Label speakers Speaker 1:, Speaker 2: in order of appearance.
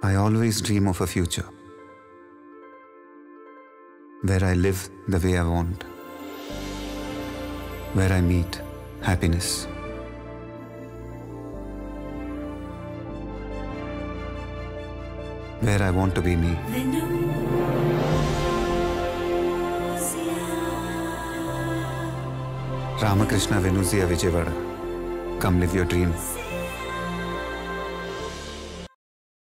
Speaker 1: I always dream of a future where I live the way I want, where I meet happiness. Where I want to be me. Ramakrishna Venuzia Vijayawada. Come live your dream.